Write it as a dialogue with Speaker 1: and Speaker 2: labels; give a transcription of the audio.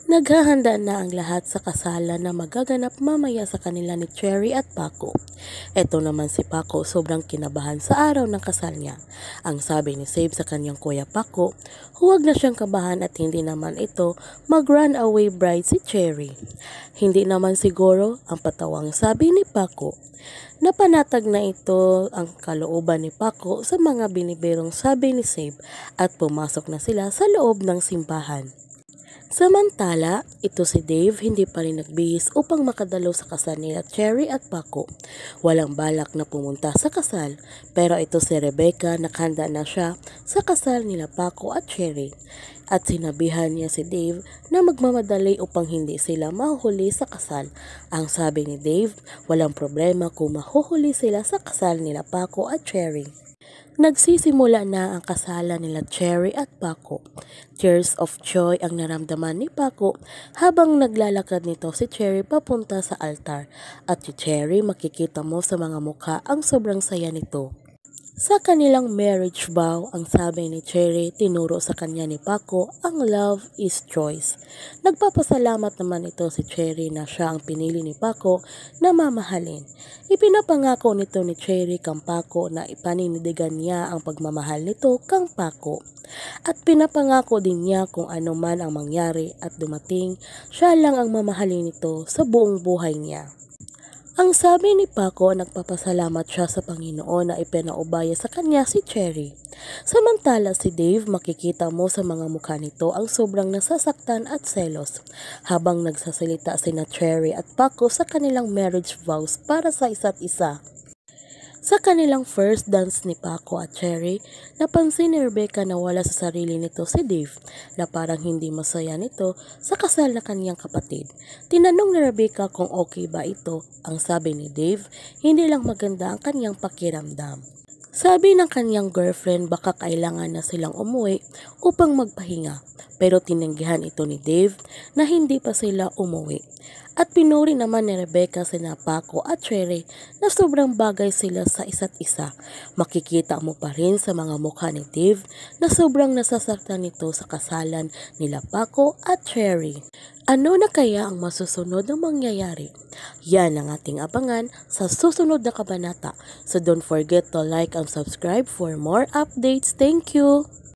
Speaker 1: Naghahanda na ang lahat sa kasalan na magaganap mamaya sa kanila ni Cherry at Paco. Eto naman si Paco sobrang kinabahan sa araw ng kasal niya. Ang sabi ni Save sa kanyang kuya Paco, huwag na siyang kabahan at hindi naman ito mag-runaway bride si Cherry. Hindi naman siguro ang patawang sabi ni Paco. Napanatag na ito ang kalooban ni Paco sa mga biniberong sabi ni Save at pumasok na sila sa loob ng simbahan. Samantala, ito si Dave hindi pa rin nagbihis upang makadalo sa kasal nila Cherry at Paco. Walang balak na pumunta sa kasal, pero ito si Rebecca nakahanda na siya sa kasal nila Paco at Cherry. At sinabihan niya si Dave na magmamadali upang hindi sila mahuhuli sa kasal. Ang sabi ni Dave, walang problema kung mahuhuli sila sa kasal nila Paco at Cherry. Nagsisimula na ang kasalan nila Cherry at Paco. Tears of joy ang naramdaman ni Paco habang naglalakad nito si Cherry papunta sa altar. At si Cherry makikita mo sa mga mukha ang sobrang saya nito. Sa kanilang marriage vow, ang sabi ni Cherry, tinuro sa kanya ni Paco, ang love is choice. Nagpapasalamat naman ito si Cherry na siya ang pinili ni Paco na mamahalin. Ipinapangako nito ni Cherry kang Paco na ipanindigan niya ang pagmamahal nito kang Paco. At pinapangako din niya kung ano man ang mangyari at dumating, siya lang ang mamahalin nito sa buong buhay niya. Ang sabi ni Paco, nagpapasalamat siya sa Panginoon na ipinaubaya sa kanya si Cherry. Samantala si Dave, makikita mo sa mga mukha nito ang sobrang nasasaktan at selos habang nagsasalita sina Cherry at Paco sa kanilang marriage vows para sa isa't isa. Sa kanilang first dance ni Paco at Cherry, napansin ni Rebecca na wala sa sarili nito si Dave, na parang hindi masaya nito sa kasal na kaniyang kapatid. Tinanong ni Rebecca kung okay ba ito. Ang sabi ni Dave, hindi lang maganda ang kaniyang pakiramdam. Sabi ng kaniyang girlfriend baka kailangan na silang umuwi upang magpahinga, pero tinanggihan ito ni Dave na hindi pa sila umuwi. At pinuri naman ni Rebecca sina Paco at Cherry na sobrang bagay sila sa isa't isa. Makikita mo pa rin sa mga mukha ni Dave na sobrang nasasaktan nito sa kasalan nila Paco at Cherry. Ano na kaya ang masusunod na mangyayari? Yan ang ating abangan sa susunod na kabanata. So don't forget to like and subscribe for more updates. Thank you!